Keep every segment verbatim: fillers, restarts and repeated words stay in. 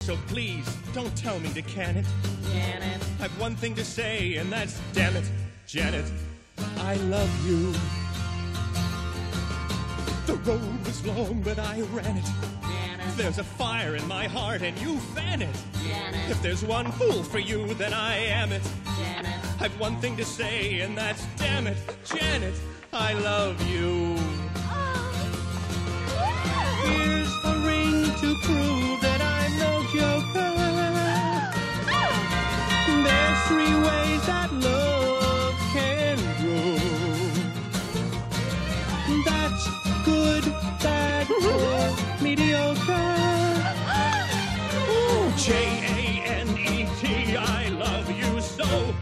So please, don't tell me to can it. Janet. I've one thing to say, and that's damn it, Janet, I love you. The road was long, but I ran it. Janet. There's a fire in my heart, and you fan it. Janet. If there's one fool for you, then I am it. Janet. I've one thing to say, and that's damn it, Janet, I love you. Here's a ring to prove that I'm no joker. There's three ways that love can grow. That's good, bad, or mediocre. J A N E T, I love you so.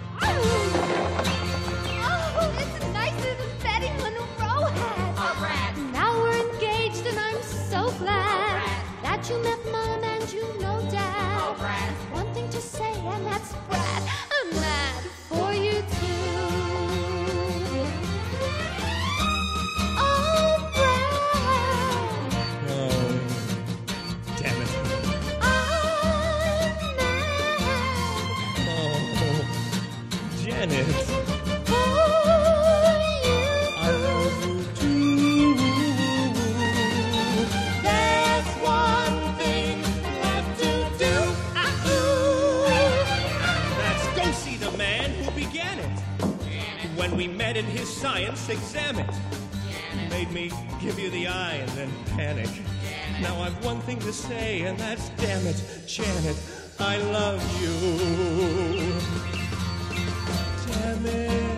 Oh, it's nicer than betting on a row hat. A rat. Now we're engaged and I'm so glad that you met Mom and you know Dad. Oh, Brad. One thing to say and that's Brad. I'm mad for you too. Oh, Brad. Oh, damn it. I'm mad Oh, Janet, for you. I love you too. There's one thing left to do. That's go see the man who began it. When we met in his science exam it, he made me give you the eye and then panic. Now I've one thing to say, and that's damn it, Janet, I love you. Damn it.